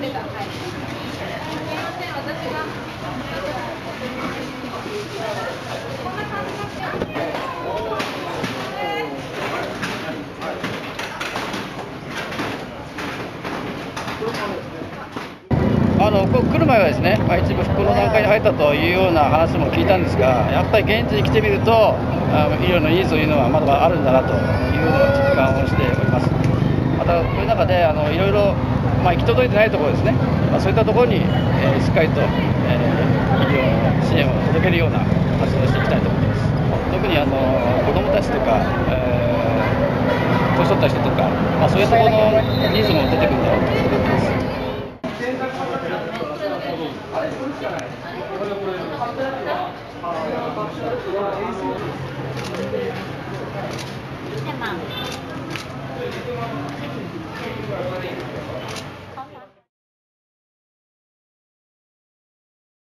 来る前はですね、一部復興の段階に入ったというような話も聞いたんですが、やっぱり現地に来てみると、医療のニーズというのはまだあるんだなというのを実感をしております。また、こういう中でいろいろ、行き届いてないところですね、そういったところに、しっかりと、医療の支援を届けるような活動をしていきたいと思います。特に子どもたちとか、年取った人とか、そういうところのニーズも出てくるんだろうと思います。 1000万。